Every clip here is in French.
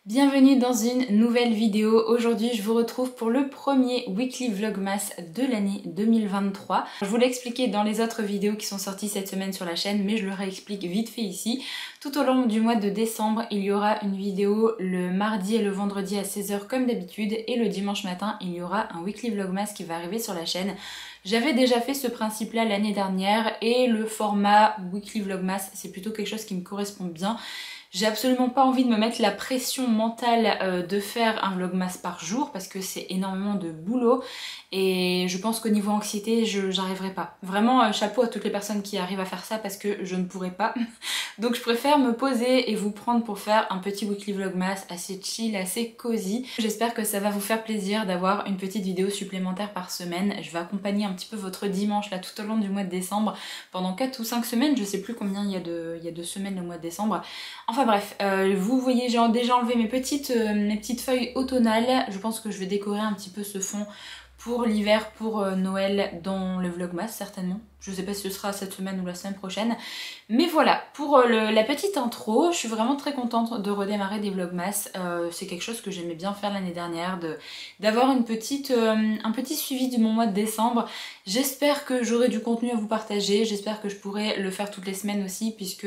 Bienvenue dans une nouvelle vidéo. Aujourd'hui je vous retrouve pour le premier weekly vlogmas de l'année 2023. Je vous l'ai expliqué dans les autres vidéos qui sont sorties cette semaine sur la chaîne, mais je le réexplique vite fait ici. Tout au long du mois de décembre, il y aura une vidéo le mardi et le vendredi à 16 h comme d'habitude, et le dimanche matin il y aura un weekly vlogmas qui va arriver sur la chaîne. J'avais déjà fait ce principe là l'année dernière et le format weekly vlogmas c'est plutôt quelque chose qui me correspond bien. J'ai absolument pas envie de me mettre la pression mentale de faire un vlogmas par jour parce que c'est énormément de boulot et je pense qu'au niveau anxiété j'arriverai pas. Vraiment chapeau à toutes les personnes qui arrivent à faire ça parce que je ne pourrais pas. Donc je préfère me poser et vous prendre pour faire un petit weekly vlogmas assez chill, assez cosy. J'espère que ça va vous faire plaisir d'avoir une petite vidéo supplémentaire par semaine. Je vais accompagner un petit peu votre dimanche là tout au long du mois de décembre pendant 4 ou 5 semaines, je sais plus combien il y a de semaines le mois de décembre. Enfin bref, vous voyez j'ai déjà enlevé mes petites feuilles automnales. Je pense que je vais décorer un petit peu ce fond pour l'hiver, pour Noël dans le vlogmas certainement. Je sais pas si ce sera cette semaine ou la semaine prochaine. Mais voilà, pour la petite intro, je suis vraiment très contente de redémarrer des vlogmas. C'est quelque chose que j'aimais bien faire l'année dernière, d'avoir un petit suivi de mon mois de décembre. J'espère que j'aurai du contenu à vous partager, j'espère que je pourrai le faire toutes les semaines aussi puisque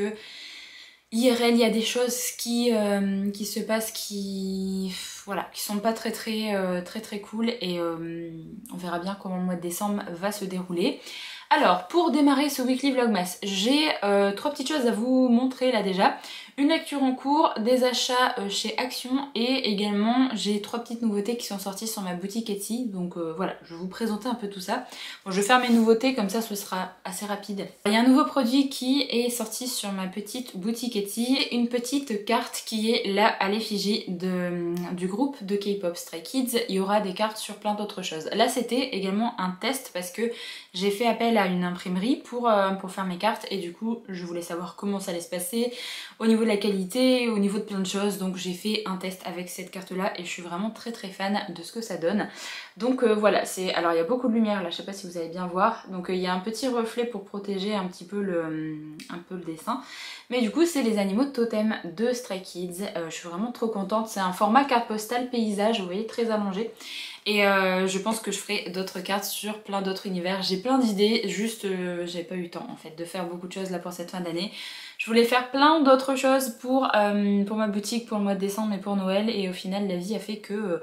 IRL, il y a des choses qui se passent qui sont pas très cool et on verra bien comment le mois de décembre va se dérouler. Alors pour démarrer ce weekly vlogmas, j'ai 3 petites choses à vous montrer là déjà. Une lecture en cours, des achats chez Action et également j'ai 3 petites nouveautés qui sont sorties sur ma boutique Etsy. Donc voilà, je vais vous présenter un peu tout ça. Bon, je vais faire mes nouveautés comme ça ce sera assez rapide. Il y a un nouveau produit qui est sorti sur ma petite boutique Etsy, une petite carte qui est là à l'effigie du groupe de K-pop Stray Kids. Il y aura des cartes sur plein d'autres choses. Là c'était également un test parce que j'ai fait appel à une imprimerie pour faire mes cartes et du coup je voulais savoir comment ça allait se passer au niveau de la qualité, au niveau de plein de choses, donc j'ai fait un test avec cette carte là et je suis vraiment très fan de ce que ça donne. Donc voilà, alors il y a beaucoup de lumière là, je sais pas si vous allez bien voir, donc il y a un petit reflet pour protéger un petit peu le dessin, mais du coup c'est les animaux de totem de Stray Kids. Je suis vraiment trop contente, c'est un format carte postale paysage, vous voyez, très allongé. Et je pense que je ferai d'autres cartes sur plein d'autres univers. J'ai plein d'idées, juste j'ai pas eu le temps en fait de faire beaucoup de choses là pour cette fin d'année. Je voulais faire plein d'autres choses pour ma boutique, pour le mois de décembre et pour Noël. Et au final la vie a fait que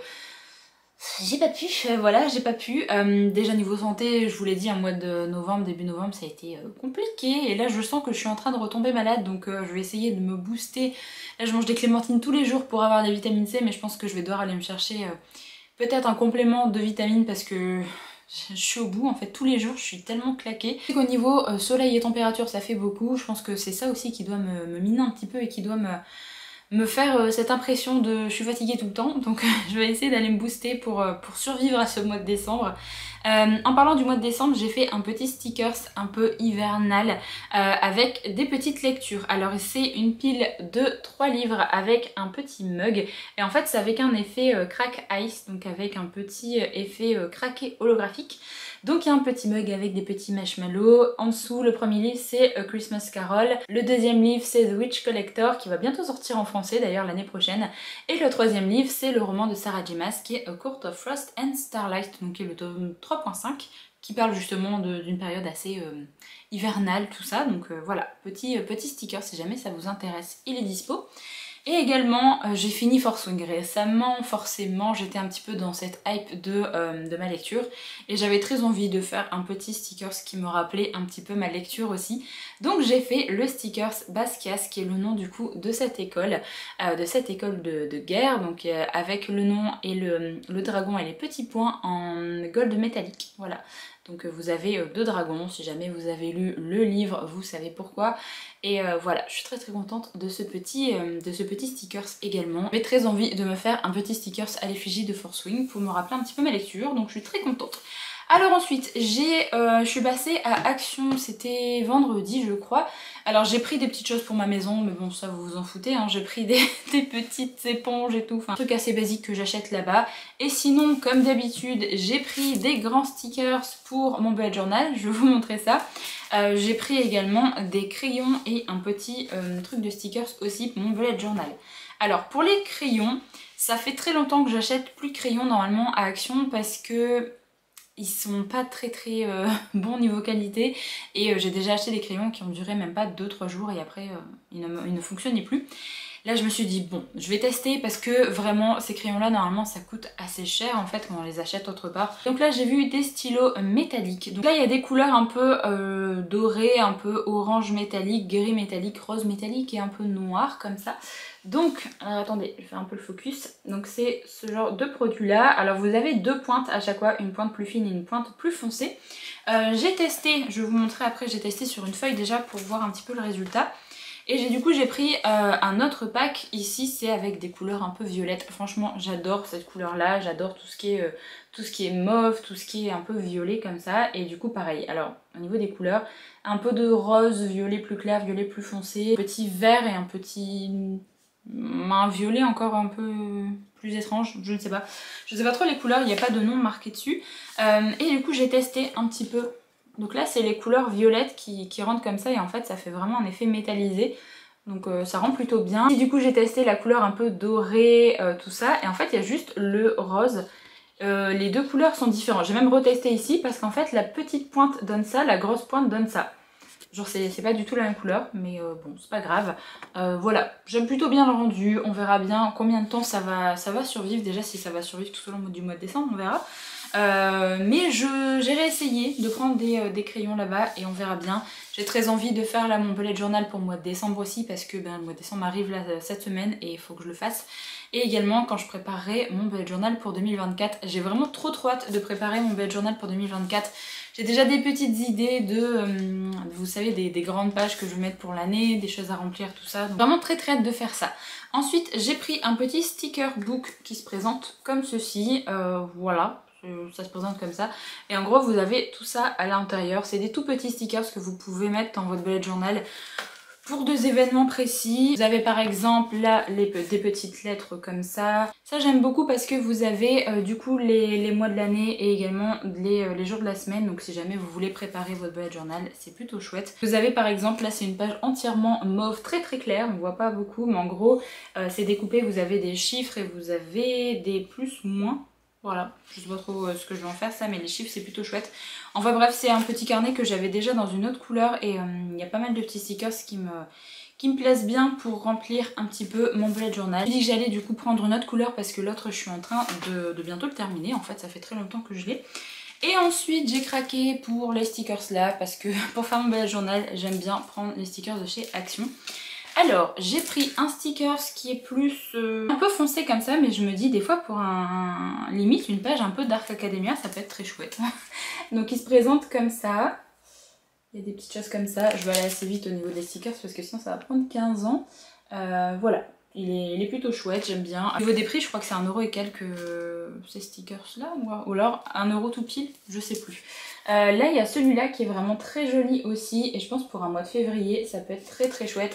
j'ai pas pu, voilà, j'ai pas pu. Déjà niveau santé, je vous l'ai dit, un mois de novembre, début novembre, ça a été compliqué. Et là je sens que je suis en train de retomber malade, donc je vais essayer de me booster. Là je mange des clémentines tous les jours pour avoir des vitamines C, mais je pense que je vais devoir aller me chercher peut-être un complément de vitamines parce que je suis au bout en fait, tous les jours je suis tellement claquée. Au niveau soleil et température ça fait beaucoup, je pense que c'est ça aussi qui doit me miner un petit peu et qui doit me faire cette impression de je suis fatiguée tout le temps, donc je vais essayer d'aller me booster pour survivre à ce mois de décembre. En parlant du mois de décembre, j'ai fait un petit stickers un peu hivernal avec des petites lectures. Alors c'est une pile de 3 livres avec un petit mug et en fait c'est avec un effet crack ice, donc avec un petit effet craqué holographique. Donc il y a un petit mug avec des petits marshmallows. En dessous, le premier livre c'est A Christmas Carol. Le deuxième livre c'est The Witch Collector qui va bientôt sortir en français d'ailleurs l'année prochaine. Et le troisième livre c'est le roman de Sarah J Maas qui est A Court of Frost and Starlight, donc qui est le tome 3.5 qui parle justement d'une période assez hivernale, tout ça. Donc voilà, petit sticker si jamais ça vous intéresse, il est dispo. Et également j'ai fini Forswing récemment, forcément j'étais un petit peu dans cette hype de ma lecture et j'avais très envie de faire un petit stickers qui me rappelait un petit peu ma lecture aussi. Donc j'ai fait le stickers Basquias qui est le nom du coup de cette école de guerre, donc avec le nom et le dragon et les petits points en gold métallique, voilà. Donc vous avez 2 dragons, si jamais vous avez lu le livre, vous savez pourquoi. Et voilà, je suis très contente de ce petit stickers également. J'ai très envie de me faire un petit stickers à l'effigie de Forswing pour me rappeler un petit peu ma lecture, donc je suis très contente. Alors ensuite, je suis passée à Action, c'était vendredi je crois. Alors j'ai pris des petites choses pour ma maison, mais bon ça vous vous en foutez, hein. J'ai pris des petites éponges et tout, enfin un truc assez basique que j'achète là-bas. Et sinon, comme d'habitude, j'ai pris des grands stickers pour mon bullet journal, je vais vous montrer ça. J'ai pris également des crayons et un petit truc de stickers aussi pour mon bullet journal. Alors pour les crayons, ça fait très longtemps que j'achète plus de crayons normalement à Action parce que ils sont pas très bons niveau qualité et j'ai déjà acheté des crayons qui ont duré même pas 2-3 jours et après ils ne fonctionnaient plus. Là je me suis dit bon je vais tester parce que vraiment ces crayons là normalement ça coûte assez cher en fait quand on les achète autre part. Donc là j'ai vu des stylos métalliques. Donc là il y a des couleurs un peu dorées, un peu orange métallique, gris métallique, rose métallique et un peu noir comme ça. Donc, attendez, je fais un peu le focus. Donc c'est ce genre de produit là. Alors vous avez deux pointes à chaque fois, une pointe plus fine et une pointe plus foncée. J'ai testé, je vais vous montrer après, j'ai testé sur une feuille déjà pour voir un petit peu le résultat. Et du coup j'ai pris un autre pack, ici c'est avec des couleurs un peu violettes. Franchement j'adore cette couleur là, j'adore tout ce qui est mauve, tout ce qui est un peu violet comme ça. Et du coup pareil, alors au niveau des couleurs, un peu de rose, violet plus clair, violet plus foncé, petit vert et un petit... un violet encore un peu plus étrange, je ne sais pas. Je sais pas trop les couleurs, il n'y a pas de nom marqué dessus. Et du coup j'ai testé un petit peu. Donc là c'est les couleurs violettes qui rentrent comme ça et en fait ça fait vraiment un effet métallisé. Donc ça rend plutôt bien. Et du coup j'ai testé la couleur un peu dorée, tout ça. Et en fait il y a juste le rose. Les deux couleurs sont différentes. J'ai même retesté ici parce qu'en fait la petite pointe donne ça, la grosse pointe donne ça. Genre c'est pas du tout la même couleur, mais bon c'est pas grave. Voilà, j'aime plutôt bien le rendu, on verra bien combien de temps ça va survivre, déjà si ça va survivre tout au long du mois de décembre, on verra. Mais j'ai réessayé de prendre des crayons là-bas et on verra bien. J'ai très envie de faire là mon bullet journal pour le mois de décembre aussi parce que ben, le mois de décembre arrive là cette semaine et il faut que je le fasse. Et également quand je préparerai mon bullet journal pour 2024. J'ai vraiment trop hâte de préparer mon bullet journal pour 2024. J'ai déjà des petites idées vous savez, des grandes pages que je vais mettre pour l'année, des choses à remplir, tout ça. Donc vraiment très hâte de faire ça. Ensuite, j'ai pris un petit sticker book qui se présente comme ceci. Voilà, ça se présente comme ça. Et en gros, vous avez tout ça à l'intérieur. C'est des tout petits stickers que vous pouvez mettre dans votre bullet journal pour des événements précis. Vous avez par exemple là des petites lettres comme ça. Ça j'aime beaucoup parce que vous avez du coup les mois de l'année et également les jours de la semaine. Donc si jamais vous voulez préparer votre bullet journal, c'est plutôt chouette. Vous avez par exemple là c'est une page entièrement mauve très claire. On voit pas beaucoup mais en gros c'est découpé. Vous avez des chiffres et vous avez des plus moins. Voilà, je sais pas trop ce que je vais en faire ça, mais les chiffres c'est plutôt chouette. Enfin bref, c'est un petit carnet que j'avais déjà dans une autre couleur et il y a pas mal de petits stickers qui me plaisent bien pour remplir un petit peu mon bullet journal. J'ai dit que j'allais du coup prendre une autre couleur parce que l'autre je suis en train de bientôt le terminer. En fait ça fait très longtemps que je l'ai. Et ensuite j'ai craqué pour les stickers là parce que pour faire mon bullet journal j'aime bien prendre les stickers de chez Action. Alors, j'ai pris un sticker qui est plus un peu foncé comme ça, mais je me dis des fois pour limite une page un peu Dark Academia, ça peut être très chouette. Donc il se présente comme ça. Il y a des petites choses comme ça. Je vais aller assez vite au niveau des stickers parce que sinon ça va prendre 15 ans. Voilà, il est plutôt chouette, j'aime bien. Au niveau des prix, je crois que c'est 1 € et quelques ces stickers là, ou alors 1 € tout pile, je sais plus. Là il y a celui-là qui est vraiment très joli aussi et je pense pour un mois de février ça peut être très chouette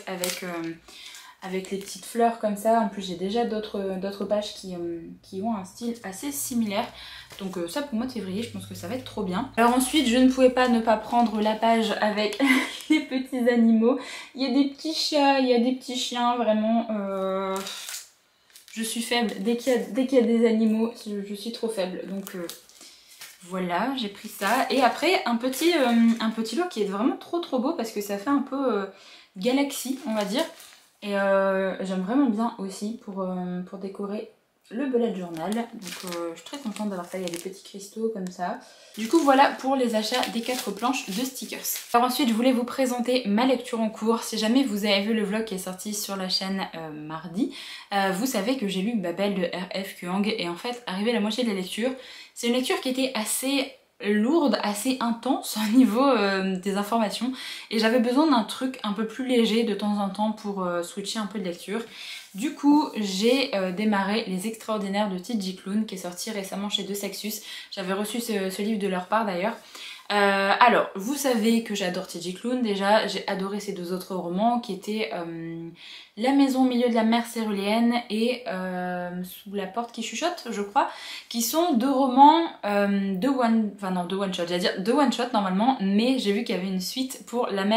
avec les petites fleurs comme ça. En plus j'ai déjà d'autres pages qui ont un style assez similaire. Donc ça pour le mois de février je pense que ça va être trop bien. Alors ensuite je ne pouvais pas ne pas prendre la page avec les petits animaux. Il y a des petits chats, il y a des petits chiens, vraiment je suis faible. Dès qu'il y a des animaux je suis trop faible. Donc voilà, j'ai pris ça. Et après un petit lot qui est vraiment trop beau parce que ça fait un peu galaxie on va dire. Et j'aime vraiment bien aussi pour décorer le bullet journal. Donc je suis très contente d'avoir ça, il y a des petits cristaux comme ça. Du coup voilà pour les achats des 4 planches de stickers. Alors ensuite je voulais vous présenter ma lecture en cours. Si jamais vous avez vu le vlog qui est sorti sur la chaîne mardi, vous savez que j'ai lu Babel de R.F. Kuang et en fait arrivé à la moitié de la lecture, c'est une lecture qui était assez lourde, assez intense au niveau des informations et j'avais besoin d'un truc un peu plus léger de temps en temps pour switcher un peu de lecture. Du coup j'ai démarré Les Extraordinaires de TJ Klune qui est sorti récemment chez De Saxus. J'avais reçu ce livre de leur part d'ailleurs. Alors, vous savez que j'adore TJ Klune, déjà j'ai adoré ces deux autres romans qui étaient La maison au milieu de la mer céruléenne et Sous la porte qui chuchote, je crois, qui sont deux romans de one shot, j'allais dire de one shot normalement, mais j'ai vu qu'il y avait une suite pour la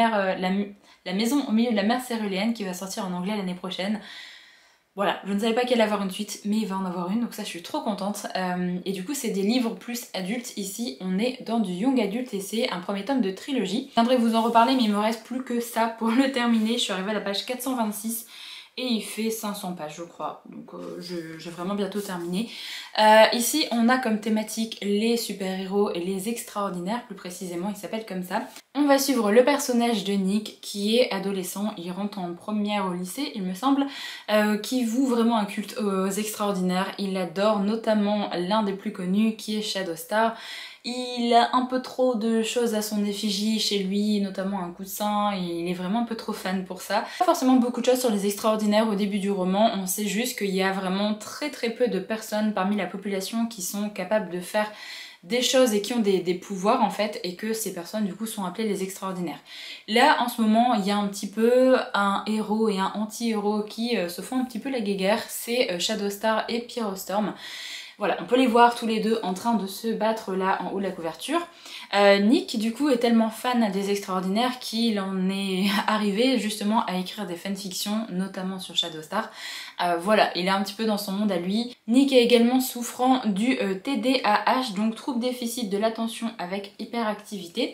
maison au milieu de la mer céruléenne qui va sortir en anglais l'année prochaine. Voilà, je ne savais pas qu'il allait avoir une suite, mais il va en avoir une, donc ça je suis trop contente. Et du coup c'est des livres plus adultes, ici on est dans du young adulte et c'est un premier tome de trilogie. Je viendrai vous en reparler mais il me reste plus que ça pour le terminer, je suis arrivée à la page 426 et il fait 500 pages je crois, donc j'ai vraiment bientôt terminé. Ici on a comme thématique les super-héros et les extraordinaires, plus précisément il s'appelle comme ça. On va suivre le personnage de Nick qui est adolescent, il rentre en première au lycée il me semble, qui voue vraiment un culte aux extraordinaires. Il adore notamment l'un des plus connus qui est Shadowstar. Il a un peu trop de choses à son effigie chez lui, notamment un coussin, et il est vraiment un peu trop fan pour ça. Pas forcément beaucoup de choses sur les extraordinaires au début du roman, on sait juste qu'il y a vraiment très peu de personnes parmi la population qui sont capables de faire des choses et qui ont des pouvoirs en fait, et que ces personnes du coup sont appelées les extraordinaires. Là en ce moment il y a un petit peu un héros et un anti-héros qui se font un petit peu la guéguerre, c'est Shadowstar et Pyrostorm. Voilà, on peut les voir tous les deux en train de se battre là en haut de la couverture. Nick du coup est tellement fan des extraordinaires qu'il en est arrivé justement à écrire des fanfictions, notamment sur Shadowstar. Voilà, il est un petit peu dans son monde à lui. Nick est également souffrant du TDAH, donc trouble déficit de l'attention avec hyperactivité.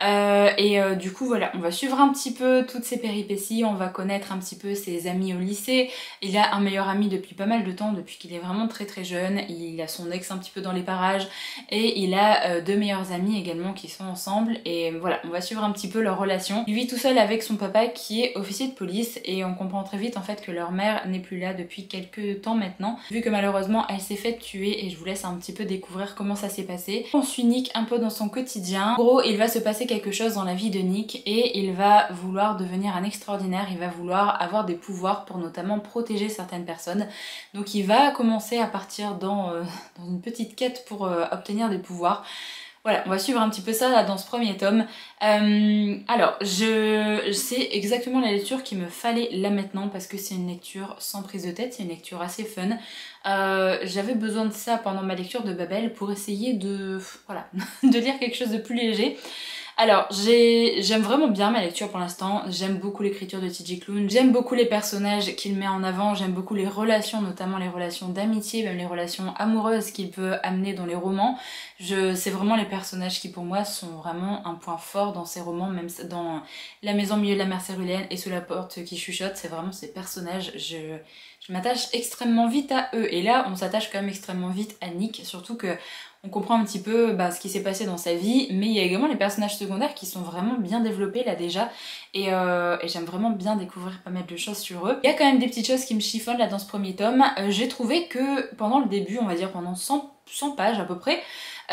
Du coup voilà, on va suivre un petit peu toutes ses péripéties, on va connaître un petit peu ses amis au lycée. Il a un meilleur ami depuis pas mal de temps, depuis qu'il est vraiment très jeune. Il a son ex un petit peu dans les parages et il a deux meilleurs amis également qui sont ensemble, et voilà, on va suivre un petit peu leur relation. Il vit tout seul avec son papa qui est officier de police et on comprend très vite en fait que leur mère n'est plus là depuis quelques temps maintenant, vu que malheureusement elle s'est fait tuer, et je vous laisse un petit peu découvrir comment ça s'est passé. On suit Nick un peu dans son quotidien. En gros, il va se passer quelque chose dans la vie de Nick et il va vouloir devenir un extraordinaire, il va vouloir avoir des pouvoirs pour notamment protéger certaines personnes. Donc il va commencer à partir dans une petite quête pour obtenir des pouvoirs. Voilà, on va suivre un petit peu ça là, dans ce premier tome. Alors, c'est exactement la lecture qu'il me fallait là maintenant parce que c'est une lecture sans prise de tête, c'est une lecture assez fun. J'avais besoin de ça pendant ma lecture de Babel pour essayer de lire quelque chose de plus léger. Alors, j'aime vraiment bien ma lecture pour l'instant, j'aime beaucoup l'écriture de TJ Klune, j'aime beaucoup les personnages qu'il met en avant, j'aime beaucoup les relations, notamment les relations d'amitié, même les relations amoureuses qu'il peut amener dans les romans. C'est vraiment les personnages qui pour moi sont vraiment un point fort dans ces romans, même dans La maison au milieu de la mer céruléenne et Sous la porte qui chuchote, c'est vraiment ces personnages, je m'attache extrêmement vite à eux. Et là, on s'attache quand même extrêmement vite à Nick, surtout que on comprend un petit peu ce qui s'est passé dans sa vie, mais il y a également les personnages secondaires qui sont vraiment bien développés là déjà, et j'aime vraiment bien découvrir pas mal de choses sur eux. Il y a quand même des petites choses qui me chiffonnent là dans ce premier tome. J'ai trouvé que pendant le début, on va dire pendant 100 pages à peu près,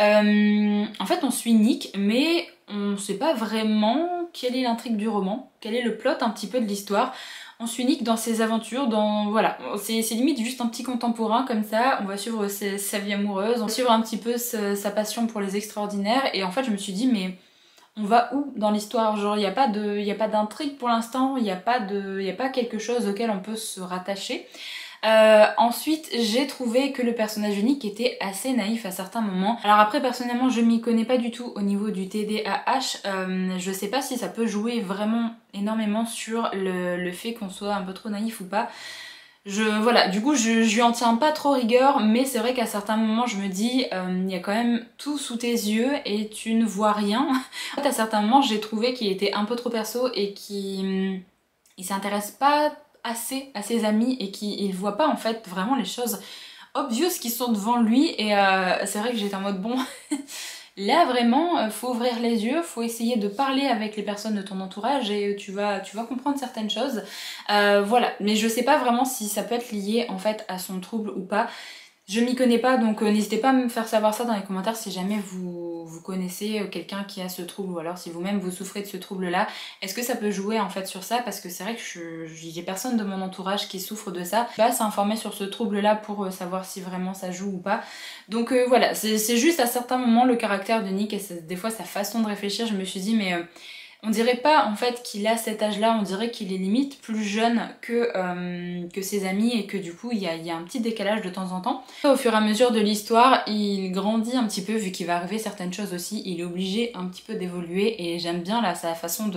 en fait on suit Nick, mais on sait pas vraiment quelle est l'intrigue du roman, quel est le plot un petit peu de l'histoire. On suit Nick dans ses aventures, voilà, c'est limite juste un petit contemporain comme ça, on va suivre sa vie amoureuse, on va suivre un petit peu sa passion pour les extraordinaires, et en fait je me suis dit mais on va où dans l'histoire? Genre il n'y a pas d'intrigue pour l'instant, il n'y a pas quelque chose auquel on peut se rattacher. Ensuite j'ai trouvé que le personnage de Nick était assez naïf à certains moments. Alors après personnellement je m'y connais pas du tout au niveau du TDAH, je sais pas si ça peut jouer vraiment énormément sur le fait qu'on soit un peu trop naïf ou pas. Voilà, du coup je lui en tiens pas trop rigueur, mais c'est vrai qu'à certains moments je me dis il y a quand même tout sous tes yeux et tu ne vois rien. En fait à certains moments j'ai trouvé qu'il était un peu trop perso et qu'il s'intéresse pas assez à ses amis et qu'il voit pas en fait vraiment les choses obvious qui sont devant lui, et c'est vrai que j'étais en mode bon là vraiment faut ouvrir les yeux, faut essayer de parler avec les personnes de ton entourage et tu vas comprendre certaines choses. Voilà, mais je sais pas vraiment si ça peut être lié en fait à son trouble ou pas. Je m'y connais pas, donc n'hésitez pas à me faire savoir ça dans les commentaires si jamais vous connaissez quelqu'un qui a ce trouble, ou alors si vous-même vous souffrez de ce trouble-là. Est-ce que ça peut jouer en fait sur ça? Parce que c'est vrai que j'ai personne de mon entourage qui souffre de ça. Je suis pas assez informée sur ce trouble-là pour savoir si vraiment ça joue ou pas. Donc voilà, c'est juste à certains moments le caractère de Nick et des fois sa façon de réfléchir, je me suis dit mais... on dirait pas en fait qu'il a cet âge-là, on dirait qu'il est limite plus jeune que ses amis et que du coup il y a un petit décalage de temps en temps. Au fur et à mesure de l'histoire, il grandit un petit peu vu qu'il va arriver certaines choses aussi, il est obligé un petit peu d'évoluer et j'aime bien là sa façon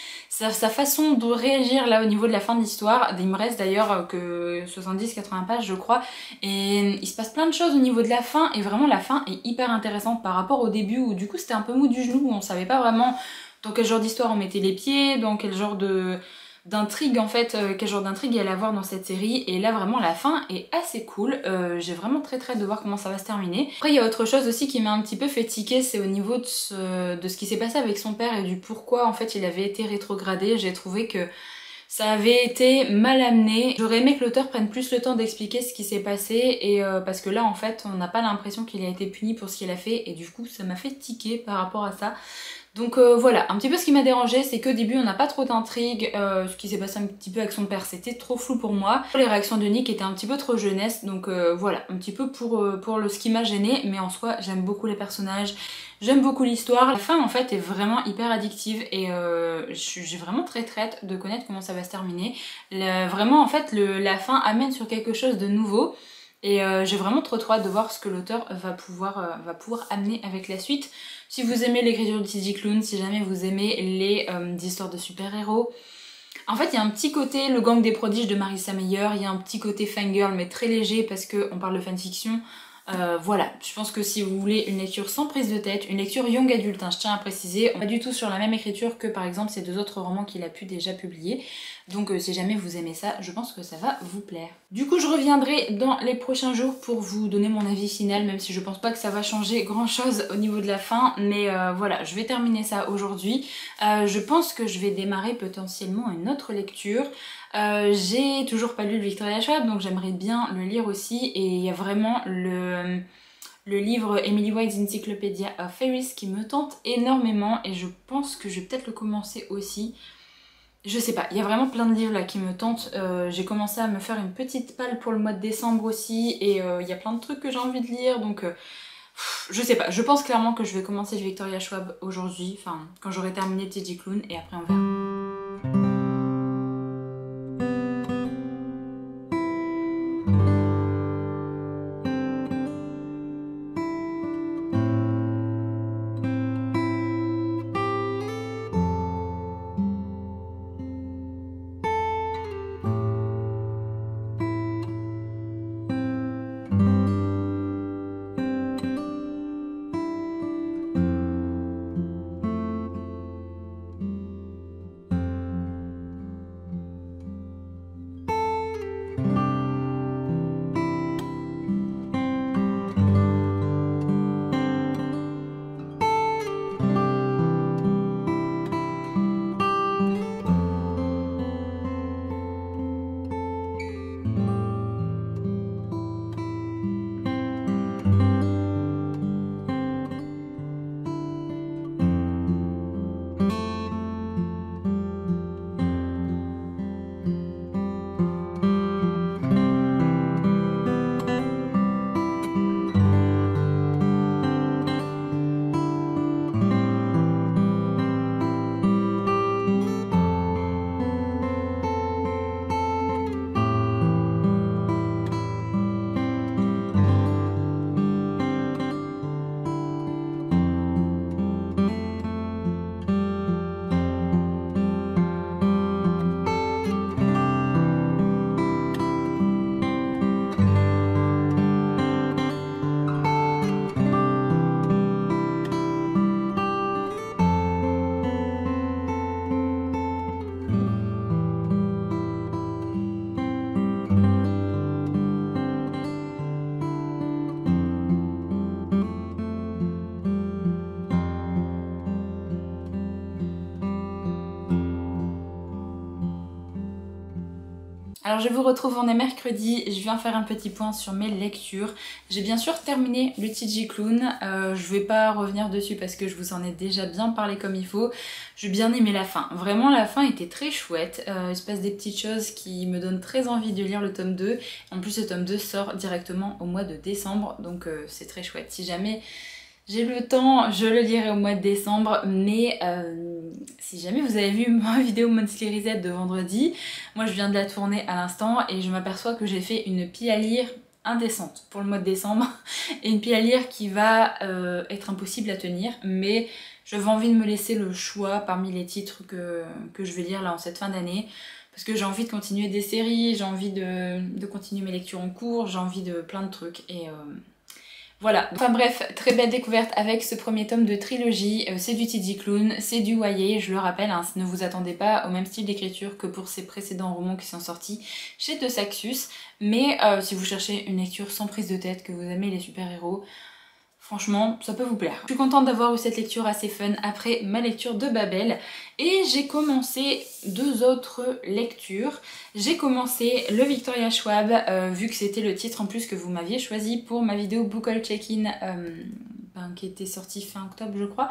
de réagir là au niveau de la fin de l'histoire. Il me reste d'ailleurs que 70-80 pages je crois et il se passe plein de choses au niveau de la fin et vraiment la fin est hyper intéressante par rapport au début où du coup c'était un peu mou du genou, où on savait pas vraiment dans quel genre d'histoire on mettait les pieds, dans quel genre d'intrigue en fait, quel genre d'intrigue il allait avoir dans cette série. Et là vraiment la fin est assez cool, j'ai vraiment très hâte de voir comment ça va se terminer. Après il y a autre chose aussi qui m'a un petit peu fait tiquer, c'est au niveau de ce qui s'est passé avec son père et du pourquoi en fait il avait été rétrogradé. J'ai trouvé que ça avait été mal amené. J'aurais aimé que l'auteur prenne plus le temps d'expliquer ce qui s'est passé et parce que là en fait on n'a pas l'impression qu'il a été puni pour ce qu'il a fait et du coup ça m'a fait tiquer par rapport à ça. Donc voilà, un petit peu ce qui m'a dérangé, c'est qu'au début on n'a pas trop d'intrigue, ce qui s'est passé un petit peu avec son père c'était trop flou pour moi. Les réactions de Nick étaient un petit peu trop jeunesse, donc voilà, un petit peu pour ce qui m'a gêné, mais en soi j'aime beaucoup les personnages, j'aime beaucoup l'histoire. La fin en fait est vraiment hyper addictive et j'ai vraiment très hâte de connaître comment ça va se terminer. Vraiment en fait la fin amène sur quelque chose de nouveau. Et j'ai vraiment trop hâte de voir ce que l'auteur va pouvoir amener avec la suite. Si vous aimez l'écriture de TJ Klune, si jamais vous aimez les histoires de super-héros. En fait, il y a un petit côté le gang des prodiges de Marissa Meyer, il y a un petit côté fangirl mais très léger parce qu'on parle de fanfiction. Voilà, je pense que si vous voulez une lecture sans prise de tête, une lecture young adulte, hein, je tiens à préciser, on n'est pas du tout sur la même écriture que par exemple ces deux autres romans qu'il a pu déjà publier. Donc si jamais vous aimez ça, je pense que ça va vous plaire. Du coup je reviendrai dans les prochains jours pour vous donner mon avis final, même si je pense pas que ça va changer grand chose au niveau de la fin, mais voilà, je vais terminer ça aujourd'hui. Je pense que je vais démarrer potentiellement une autre lecture. J'ai toujours pas lu le Victoria Schwab, donc j'aimerais bien le lire aussi, et il y a vraiment le livre Emily White's Encyclopedia of Fairies qui me tente énormément, et je pense que je vais peut-être le commencer aussi. Je sais pas, il y a vraiment plein de livres là qui me tentent. J'ai commencé à me faire une petite palle pour le mois de décembre aussi, et il y a plein de trucs que j'ai envie de lire, donc je sais pas. Je pense clairement que je vais commencer le Victoria Schwab aujourd'hui, enfin quand j'aurai terminé TJ Klune, et après on verra. Alors je vous retrouve, on est mercredi, je viens faire un petit point sur mes lectures. J'ai bien sûr terminé le TG Clown, je vais pas revenir dessus parce que je vous en ai déjà bien parlé comme il faut. J'ai bien aimé la fin, vraiment la fin était très chouette, il se passe des petites choses qui me donnent très envie de lire le tome 2. En plus le tome 2 sort directement au mois de décembre, donc c'est très chouette. Si jamais j'ai le temps, je le lirai au mois de décembre, mais si jamais vous avez vu ma vidéo Monthly Reset de vendredi, moi je viens de la tourner à l'instant et je m'aperçois que j'ai fait une pile à lire indécente pour le mois de décembre et une pile à lire qui va être impossible à tenir, mais j'avais envie de me laisser le choix parmi les titres que je vais lire là en cette fin d'année. Parce que j'ai envie de continuer des séries, j'ai envie de continuer mes lectures en cours, j'ai envie de plein de trucs et voilà, enfin bref, très belle découverte avec ce premier tome de trilogie, c'est du TG Clown, c'est du YA, je le rappelle, hein, ne vous attendez pas au même style d'écriture que pour ses précédents romans qui sont sortis chez De Saxus, mais si vous cherchez une lecture sans prise de tête, que vous aimez les super-héros, franchement, ça peut vous plaire. Je suis contente d'avoir eu cette lecture assez fun après ma lecture de Babel. Et j'ai commencé 2 autres lectures. J'ai commencé le Victoria Schwab, vu que c'était le titre en plus que vous m'aviez choisi pour ma vidéo Book Haul Check-in, qui était sortie fin octobre je crois.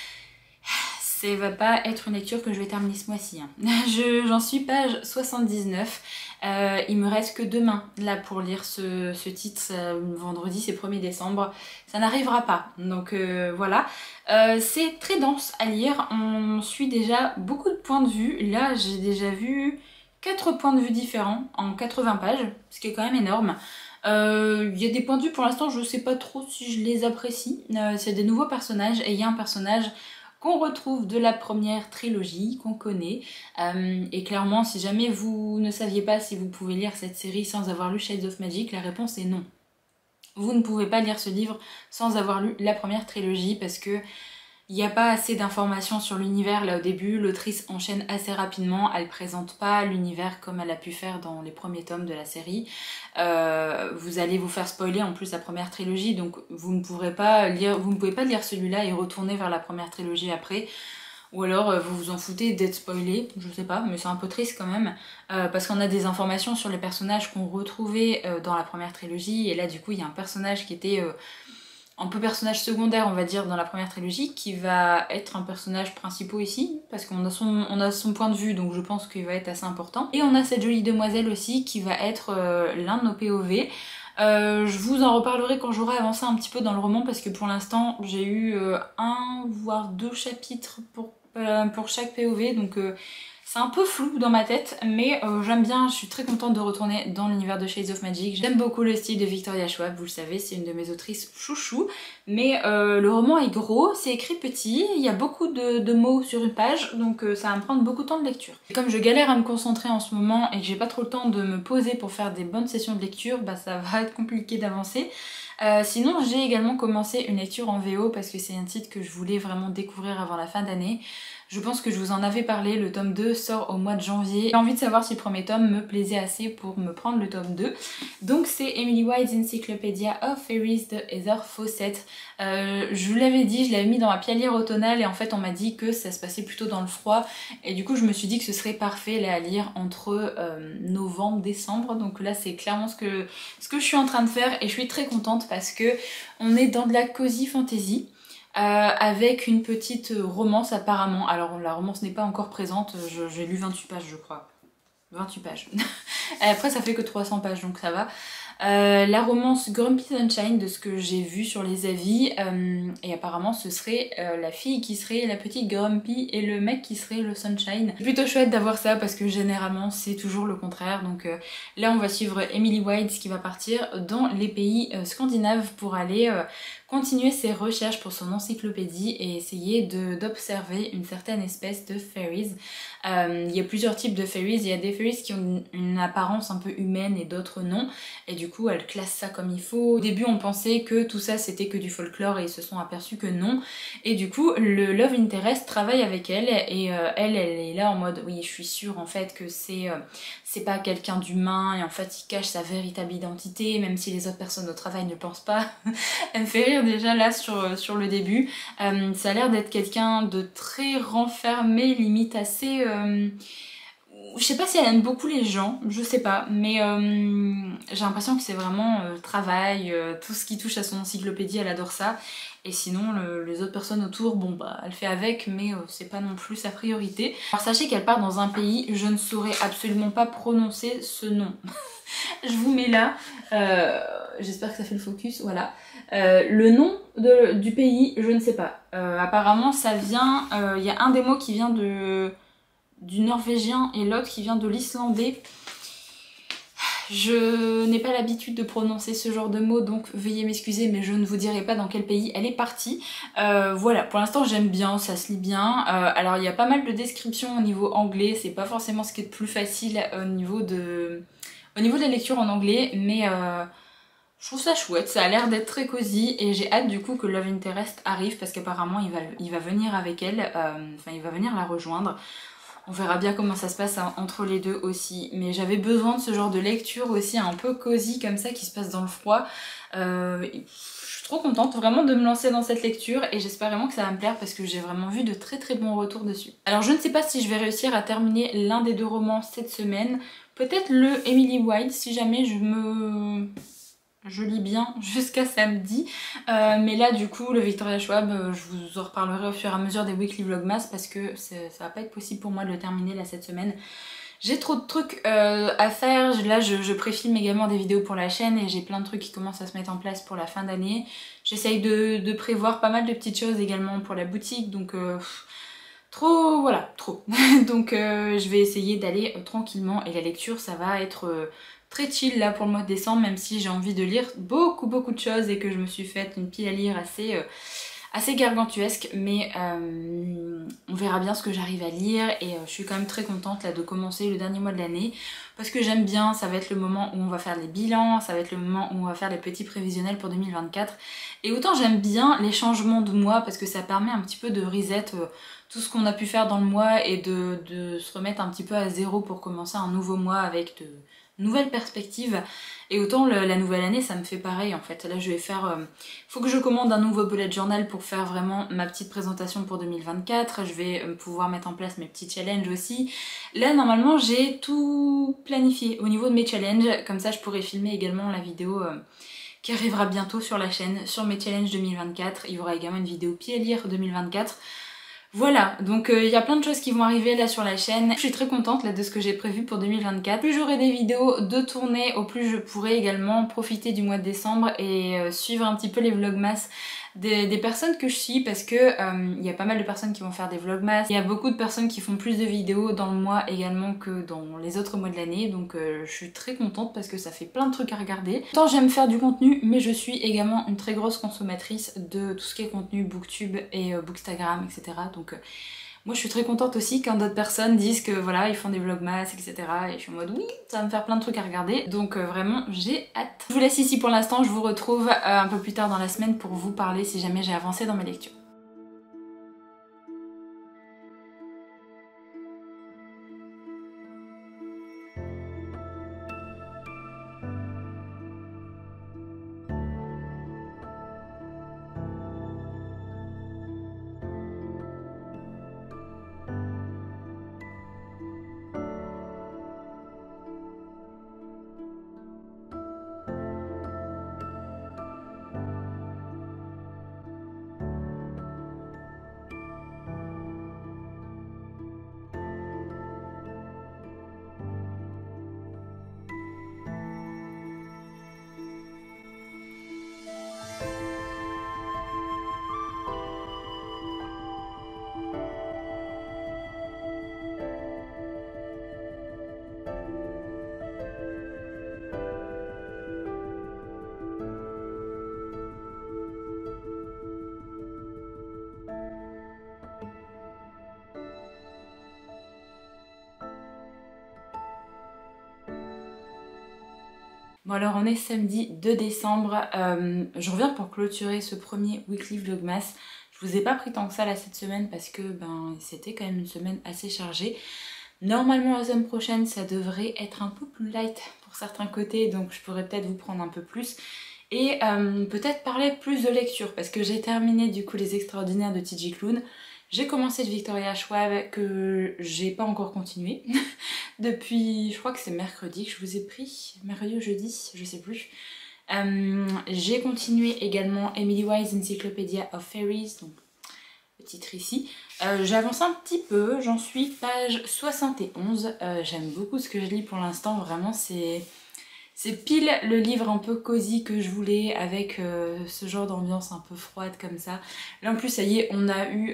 Ça va pas être une lecture que je vais terminer ce mois-ci. Hein. J'en suis page 79. Il me reste que demain là pour lire ce titre, vendredi c'est 1er décembre. Ça n'arrivera pas, donc voilà. C'est très dense à lire, on suit déjà beaucoup de points de vue. Là j'ai déjà vu 4 points de vue différents en 80 pages, ce qui est quand même énorme. Il y a des points de vue pour l'instant, je sais pas trop si je les apprécie. C'est des nouveaux personnages et il y a un personnage qu'on retrouve de la première trilogie, qu'on connaît. Et clairement, si jamais vous ne saviez pas si vous pouvez lire cette série sans avoir lu Shades of Magic, la réponse est non. Vous ne pouvez pas lire ce livre sans avoir lu la première trilogie parce que il n'y a pas assez d'informations sur l'univers là au début, l'autrice enchaîne assez rapidement, elle présente pas l'univers comme elle a pu faire dans les premiers tomes de la série. Vous allez vous faire spoiler en plus la première trilogie, donc vous ne pouvez pas lire celui-là et retourner vers la première trilogie après. Ou alors vous vous en foutez d'être spoilé, je sais pas, mais c'est un peu triste quand même, parce qu'on a des informations sur les personnages qu'on retrouvait dans la première trilogie, et là du coup il y a un personnage qui était un peu personnage secondaire on va dire dans la première trilogie qui va être un personnage principal ici parce qu'on a son point de vue, donc je pense qu'il va être assez important. Et on a cette jolie demoiselle aussi qui va être l'un de nos POV. Je vous en reparlerai quand j'aurai avancé un petit peu dans le roman parce que pour l'instant j'ai eu 1 voire 2 chapitres pour chaque POV, donc c'est un peu flou dans ma tête, mais j'aime bien, je suis très contente de retourner dans l'univers de Shades of Magic. J'aime beaucoup le style de Victoria Schwab, vous le savez, c'est une de mes autrices chouchou. Mais le roman est gros, c'est écrit petit, il y a beaucoup de mots sur une page, donc ça va me prendre beaucoup de temps de lecture. Et comme je galère à me concentrer en ce moment et que j'ai pas trop le temps de me poser pour faire des bonnes sessions de lecture, bah ça va être compliqué d'avancer. Sinon j'ai également commencé une lecture en VO parce que c'est un titre que je voulais vraiment découvrir avant la fin d'année. Je pense que je vous en avais parlé, le tome 2 sort au mois de janvier. J'ai envie de savoir si le premier tome me plaisait assez pour me prendre le tome 2. Donc c'est Emily White's Encyclopedia of Fairies de Heather Fawcett. Je vous l'avais dit, je l'avais mis dans ma pialière automnale et en fait on m'a dit que ça se passait plutôt dans le froid. Et du coup je me suis dit que ce serait parfait là, à lire entre novembre, décembre. Donc là c'est clairement ce que je suis en train de faire et je suis très contente parce que on est dans de la cozy fantasy. Avec une petite romance apparemment. Alors la romance n'est pas encore présente, j'ai lu 28 pages je crois. 28 pages. Après ça fait que 300 pages donc ça va. La romance Grumpy Sunshine de ce que j'ai vu sur les avis et apparemment ce serait la fille qui serait la petite Grumpy et le mec qui serait le Sunshine. C'est plutôt chouette d'avoir ça parce que généralement c'est toujours le contraire, donc là on va suivre Emily White qui va partir dans les pays scandinaves pour aller continuer ses recherches pour son encyclopédie et essayer d'observer une certaine espèce de fairies. Il y a plusieurs types de fairies, il y a des fairies qui ont une apparence un peu humaine et d'autres non, et du coup elle classe ça comme il faut. Au début on pensait que tout ça c'était que du folklore et ils se sont aperçus que non, et du coup le Love Interest travaille avec elle et elle est là en mode oui je suis sûre en fait que c'est pas quelqu'un d'humain et en fait il cache sa véritable identité même si les autres personnes au travail ne pensent pas. Elle me fait rire déjà là sur le début. Ça a l'air d'être quelqu'un de très renfermé, limite assez je sais pas si elle aime beaucoup les gens, je sais pas, mais j'ai l'impression que c'est vraiment travail, tout ce qui touche à son encyclopédie, elle adore ça. Et sinon, les autres personnes autour, bon bah elle fait avec, mais c'est pas non plus sa priorité. Alors sachez qu'elle part dans un pays, je ne saurais absolument pas prononcer ce nom. Je vous mets là, j'espère que ça fait le focus, voilà. Le nom du pays, je ne sais pas. Apparemment ça vient, il y a un des mots qui vient du norvégien et l'autre qui vient de l'islandais. Je n'ai pas l'habitude de prononcer ce genre de mots, donc veuillez m'excuser, mais je ne vous dirai pas dans quel pays elle est partie. Voilà, pour l'instant j'aime bien, ça se lit bien. Alors il y a pas mal de descriptions au niveau anglais, c'est pas forcément ce qui est le plus facile au niveau de la lecture en anglais, mais je trouve ça chouette, ça a l'air d'être très cosy et j'ai hâte du coup que Love Interest arrive parce qu'apparemment il va venir avec elle, enfin il va venir la rejoindre. On verra bien comment ça se passe entre les deux aussi, mais j'avais besoin de ce genre de lecture aussi un peu cosy comme ça qui se passe dans le froid. Je suis trop contente vraiment de me lancer dans cette lecture et j'espère vraiment que ça va me plaire parce que j'ai vraiment vu de très très bons retours dessus. Alors je ne sais pas si je vais réussir à terminer l'un des 2 romans cette semaine, peut-être le Emily White si jamais je lis bien jusqu'à samedi, mais là du coup le Victoria Schwab, je vous en reparlerai au fur et à mesure des weekly vlogmas parce que ça va pas être possible pour moi de le terminer là cette semaine. J'ai trop de trucs à faire, là je préfilme également des vidéos pour la chaîne et j'ai plein de trucs qui commencent à se mettre en place pour la fin d'année. J'essaye de prévoir pas mal de petites choses également pour la boutique, donc trop, voilà, trop. Donc je vais essayer d'aller tranquillement et la lecture ça va être très chill là pour le mois de décembre, même si j'ai envie de lire beaucoup de choses et que je me suis faite une pile à lire assez gargantuesque, mais on verra bien ce que j'arrive à lire et je suis quand même très contente là de commencer le dernier mois de l'année parce que j'aime bien, ça va être le moment où on va faire les bilans, ça va être le moment où on va faire les petits prévisionnels pour 2024 et autant j'aime bien les changements de mois parce que ça permet un petit peu de reset tout ce qu'on a pu faire dans le mois et de se remettre un petit peu à zéro pour commencer un nouveau mois avec de nouvelles perspectives. Et autant la nouvelle année ça me fait pareil en fait. Là je vais faire... faut que je commande un nouveau bullet journal pour faire vraiment ma petite présentation pour 2024. Je vais pouvoir mettre en place mes petits challenges aussi. Là normalement j'ai tout planifié au niveau de mes challenges. Comme ça je pourrai filmer également la vidéo qui arrivera bientôt sur la chaîne, sur mes challenges 2024. Il y aura également une vidéo pied à lire 2024. Voilà, donc il y a plein de choses qui vont arriver là sur la chaîne. Je suis très contente là de ce que j'ai prévu pour 2024. Plus j'aurai des vidéos de tournée, au plus je pourrai également profiter du mois de décembre et suivre un petit peu les vlogmas des personnes que je suis parce que il y a pas mal de personnes qui vont faire des vlogmas. Il y a beaucoup de personnes qui font plus de vidéos dans le mois également que dans les autres mois de l'année, donc je suis très contente parce que ça fait plein de trucs à regarder. Autant j'aime faire du contenu, mais je suis également une très grosse consommatrice de tout ce qui est contenu booktube et bookstagram, etc. Donc moi je suis très contente aussi quand d'autres personnes disent que voilà ils font des vlogmas, etc. Et je suis en mode oui, ça va me faire plein de trucs à regarder, donc vraiment j'ai hâte. Je vous laisse ici pour l'instant, je vous retrouve un peu plus tard dans la semaine pour vous parler si jamais j'ai avancé dans mes lectures. Bon alors on est samedi 2 décembre, je reviens pour clôturer ce premier weekly vlogmas. Je vous ai pas pris tant que ça là cette semaine parce que c'était quand même une semaine assez chargée. Normalement la semaine prochaine ça devrait être un peu plus light pour certains côtés, donc je pourrais peut-être vous prendre un peu plus. Et peut-être parler plus de lecture parce que j'ai terminé du coup Les Extraordinaires de T.J. Klune. J'ai commencé le Victoria Schwab que j'ai pas encore continué depuis, je crois que c'est mercredi que je vous ai pris, mercredi ou jeudi, je sais plus. J'ai continué également Emily Wise Encyclopedia of Fairies, donc le titre ici. J'avance un petit peu, j'en suis page 71. J'aime beaucoup ce que je lis pour l'instant, vraiment c'est pile le livre un peu cosy que je voulais avec ce genre d'ambiance un peu froide comme ça. Là en plus ça y est, on a eu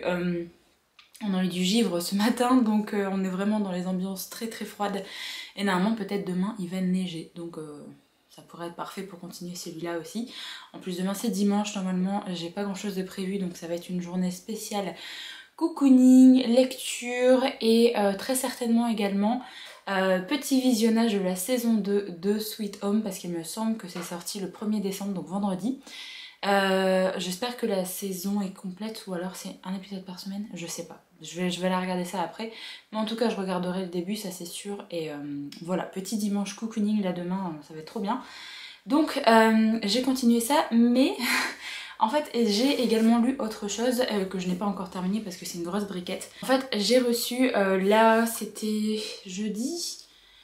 du givre ce matin, donc on est vraiment dans les ambiances très très froides. Et normalement peut-être demain il va neiger, donc ça pourrait être parfait pour continuer celui-là aussi. En plus demain c'est dimanche, normalement j'ai pas grand chose de prévu, donc ça va être une journée spéciale cocooning, lecture et très certainement également petit visionnage de la saison 2 de Sweet Home, parce qu'il me semble que c'est sorti le 1er décembre, donc vendredi. J'espère que la saison est complète ou alors c'est un épisode par semaine, je sais pas. Je vais la regarder ça après. Mais en tout cas je regarderai le début, ça c'est sûr. Et voilà, petit dimanche cocooning là demain, ça va être trop bien. Donc j'ai continué ça, mais en fait j'ai également lu autre chose que je n'ai pas encore terminé parce que c'est une grosse briquette. En fait j'ai reçu, là c'était jeudi,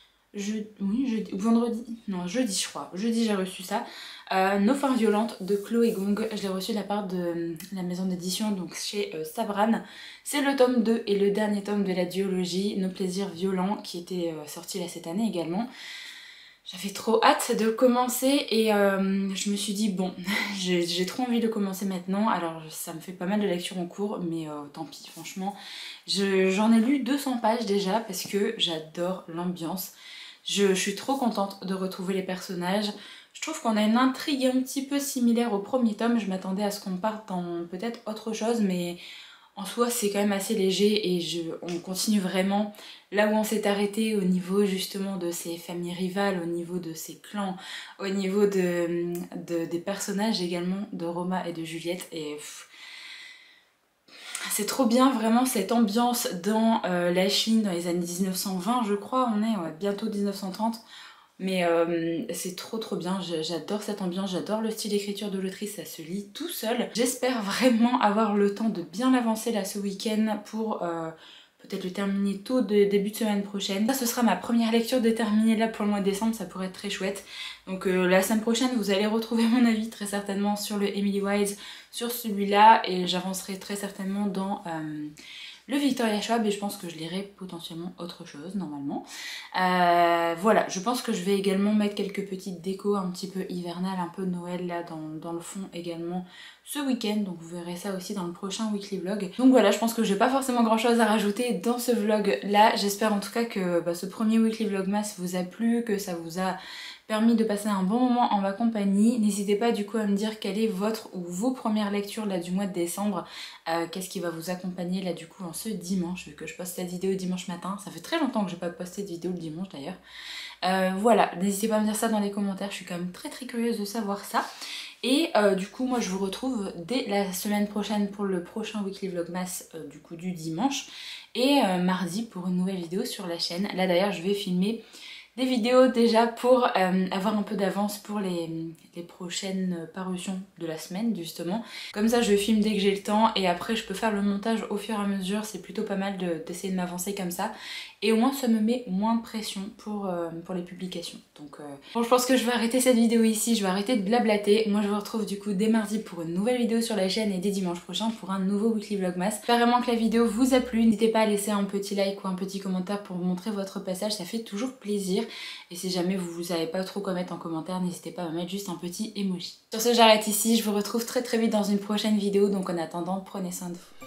vendredi, non jeudi je crois, jeudi j'ai reçu ça. Nos fins violentes de Chloé Gong, je l'ai reçu de la part de la maison d'édition, donc chez Sabran. C'est le tome 2 et le dernier tome de la duologie Nos plaisirs violents qui était sorti là cette année également. J'avais trop hâte de commencer et je me suis dit bon, j'ai trop envie de commencer maintenant. Alors ça me fait pas mal de lectures en cours, mais tant pis franchement. J'en ai lu 200 pages déjà parce que j'adore l'ambiance. Je suis trop contente de retrouver les personnages. Je trouve qu'on a une intrigue un petit peu similaire au premier tome. Je m'attendais à ce qu'on parte dans peut-être autre chose, mais en soi c'est quand même assez léger et on continue vraiment là où on s'est arrêté au niveau justement de ces familles rivales, au niveau de ces clans, au niveau des personnages également de Roma et de Juliette. Et c'est trop bien vraiment cette ambiance dans la Chine dans les années 1920 je crois, on est bientôt 1930. Mais c'est trop bien, j'adore cette ambiance, j'adore le style d'écriture de l'autrice, ça se lit tout seul. J'espère vraiment avoir le temps de bien l'avancer là ce week-end pour peut-être le terminer tôt début de semaine prochaine. Ça ce sera ma première lecture déterminée là pour le mois de décembre, ça pourrait être très chouette. Donc la semaine prochaine vous allez retrouver mon avis très certainement sur le Emily Wise, sur celui-là, et j'avancerai très certainement dans le Victoria Schwab et je pense que je lirai potentiellement autre chose normalement. Voilà, je pense que je vais également mettre quelques petites décos un petit peu hivernales, un peu Noël là dans le fond également ce week-end, donc vous verrez ça aussi dans le prochain weekly vlog. Donc voilà, je pense que j'ai pas forcément grand chose à rajouter dans ce vlog là. J'espère en tout cas que ce premier weekly vlogmas vous a plu, que ça vous a permis de passer un bon moment en ma compagnie. N'hésitez pas du coup à me dire quelle est votre ou vos premières lectures là du mois de décembre. Qu'est-ce qui va vous accompagner là du coup en ce dimanche, vu que je poste cette vidéo dimanche matin. Ça fait très longtemps que j'ai pas posté de vidéo le dimanche d'ailleurs. Voilà, n'hésitez pas à me dire ça dans les commentaires, je suis quand même très curieuse de savoir ça. Et du coup moi je vous retrouve dès la semaine prochaine pour le prochain weekly vlogmas du coup du dimanche. Et mardi pour une nouvelle vidéo sur la chaîne. Là d'ailleurs je vais filmer des vidéos déjà pour avoir un peu d'avance pour les prochaines parutions de la semaine justement. Comme ça je filme dès que j'ai le temps et après je peux faire le montage au fur et à mesure, c'est plutôt pas mal d'essayer de m'avancer comme ça. Et au moins ça me met moins de pression pour les publications. Donc bon, je pense que je vais arrêter cette vidéo ici, je vais arrêter de blablater. Moi je vous retrouve du coup dès mardi pour une nouvelle vidéo sur la chaîne et dès dimanche prochain pour un nouveau weekly vlogmas. J'espère vraiment que la vidéo vous a plu, n'hésitez pas à laisser un petit like ou un petit commentaire pour montrer votre passage, ça fait toujours plaisir. Et si jamais vous savez pas trop quoi mettre en commentaire, n'hésitez pas à me mettre juste un petit emoji. Sur ce j'arrête ici, je vous retrouve très vite dans une prochaine vidéo, donc en attendant prenez soin de vous.